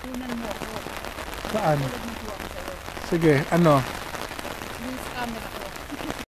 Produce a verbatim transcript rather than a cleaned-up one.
Tutunan mo ako. Saan? Tulad ng tuwa ko sa'yo. Sige, ano? Yung camera ko.